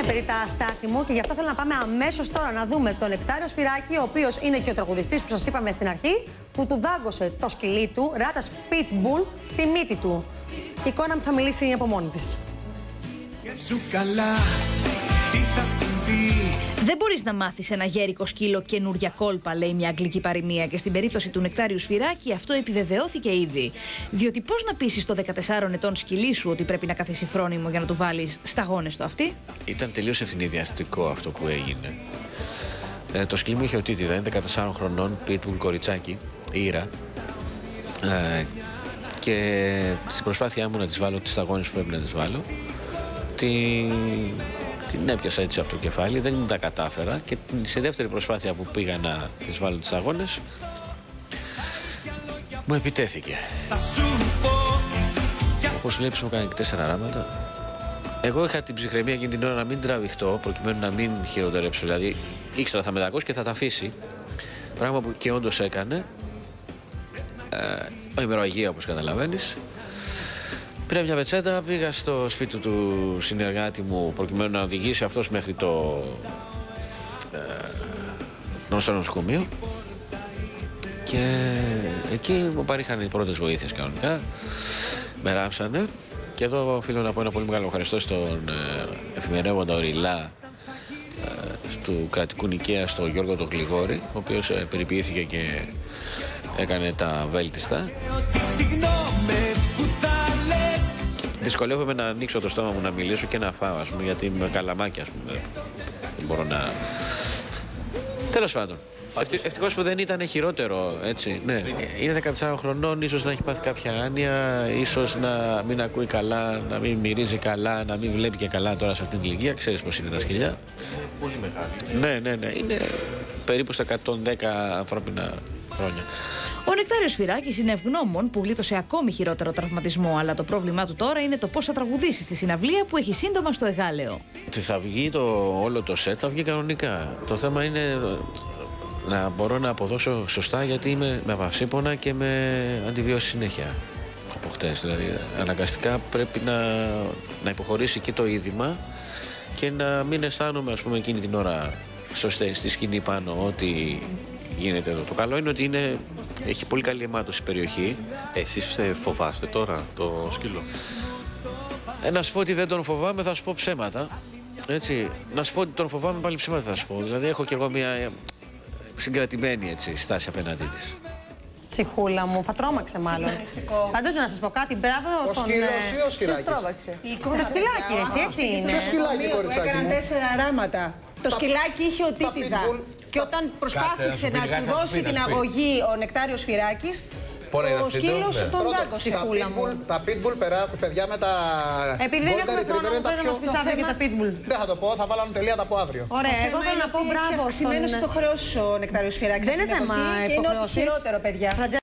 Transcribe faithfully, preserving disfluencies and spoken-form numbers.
περί τα αστάθιμου και γι' αυτό θέλω να πάμε αμέσως τώρα να δούμε τον Νεκτάριο Σφυράκη, ο οποίος είναι και ο τραγουδιστής που σας είπαμε στην αρχή, που του δάγκωσε το σκυλί του, ράτσας Pitbull, τη μύτη του. Η εικόνα που θα μιλήσει από μόνη της. Δεν μπορείς να μάθεις ένα γέρικο σκύλο καινούρια κόλπα, λέει μια αγγλική παροιμία, και στην περίπτωση του Νεκτάριου Σφυράκη αυτό επιβεβαιώθηκε ήδη. Διότι πώς να πείσεις το δεκατεσσάρων ετών σκυλί σου ότι πρέπει να καθίσει φρόνιμο για να του βάλεις σταγόνες στο αυτί? Ήταν τελείως ευνηδιαστικό αυτό που έγινε. Ε, το σκυλί μου είχε οτίτιδα, είναι δεκατεσσάρων χρονών, pitbull κοριτσάκι, Ήρα. Ε, και στην προσπάθειά μου να της βάλω τις σταγόνες που πρέπει να τις βάλω, την, την έπιασα έτσι από το κεφάλι, δεν τα κατάφερα και σε δεύτερη προσπάθεια που πήγα να της βάλω τις σταγόνες, μου επιτέθηκε. Όπως βλέπεις, μου έκανε και τέσσερα ράματα. Εγώ είχα την ψυχραιμία εκείνη την ώρα να μην τραβηχτώ, προκειμένου να μην χειροτερέψω. Δηλαδή, ήξερα θα μετακώσει και θα τα αφήσει. Πράγμα που και όντως έκανε. Ε, ημεροαγία, όπως καταλαβαίνεις. Πήρα μια πετσέτα, πήγα στο σπίτι του συνεργάτη μου, προκειμένου να οδηγήσει αυτός μέχρι το ε, νοσοκομείο. Και εκεί μου παρήχαν οι πρώτες βοήθειες κανονικά. Με ράψανε. Και εδώ οφείλω να πω ένα πολύ μεγάλο ευχαριστώ στον ε, εφημερεύοντα Οριλά ε, του κρατικού νοικαία, στον Γιώργο τον Γλιγόρη, ο οποίος ε, περιποιήθηκε και έκανε τα βέλτιστα. Δυσκολεύομαι να ανοίξω το στόμα μου να μιλήσω και να φάω, ας πούμε, γιατί είμαι καλαμάκι, ας πούμε. Δεν μπορώ να... Τέλος πάντων. Ευτυχώς που δεν ήταν χειρότερο, έτσι. Ναι. Είναι δεκατεσσάρων χρονών, ίσως να έχει πάθει κάποια άνοια, ίσως να μην ακούει καλά, να μην μυρίζει καλά, να μην βλέπει και καλά τώρα σε αυτήν την ηλικία. Ξέρεις πώς είναι τα σκυλιά. Πολύ μεγάλη. Ναι, ναι, ναι. Είναι περίπου στα εκατόν δέκα ανθρώπινα χρόνια. Ο Νεκτάριος Σφυράκης είναι ευγνώμων που γλίτωσε ακόμη χειρότερο τραυματισμό, αλλά το πρόβλημά του τώρα είναι το πώς θα τραγουδήσει στη συναυλία που έχει σύντομα στο Εγάλεο. Ότι θα βγει το, όλο το σετ, θα βγει κανονικά. Το θέμα είναι να μπορώ να αποδώσω σωστά, γιατί είμαι με βαυσίπονα και με αντιβίωση συνέχεια από χτες. Δηλαδή, αναγκαστικά πρέπει να, να υποχωρήσει και το είδημα και να μην αισθάνομαι, ας πούμε, εκείνη την ώρα σωστή στη σκηνή πάνω ότι γίνεται εδώ. Το καλό είναι ότι είναι, έχει πολύ καλή αιμάτωση η περιοχή. Εσείς φοβάστε τώρα το σκύλο? Ε, να σου πω ότι δεν τον φοβάμαι, θα σου πω ψέματα. Έτσι. Να σου πω ότι τον φοβάμαι, πάλι ψέματα θα σου πω. Δηλαδή έχω κι εγώ μια συγκρατημένη, έτσι, στάση απέναντί της. Ψυχούλα μου, θα τρόμαξε μάλλον. Πάντως να σας πω κάτι, μπράβο στον... Ο σκύλος ή ο Σφυράκης? Το σκυλάκι, ρε, εσύ, έτσι είναι. Ποιο σκυλάκι, κοριτσάκι μου? Έκαναν τέσσερα ράματα. Το σκυλάκι είχε οτίτιδα. Και όταν προσπάθησε να του δώσει την αγωγή ο Νεκτάριος Σφυράκης, ο σκύλος τον δάγκωσε, ψυχούλα μου. Τα pitbull, παιδιά, με τα... Επειδή δεν έχουμε χρόνο, δεν θα μας πεις αύριο για τα pitbull. Δεν θα το πω, θα βάλω τελεία, τα πω αύριο. Ωραία, εγώ θέλω να πω μπράβο στον... Αυξημένες υποχρεώσεις ο Νεκτάριος Σφυράκης. Δεν είναι θέμα υποχρεώσεις. Και είναι ό,τι χειρότερο, παιδιά.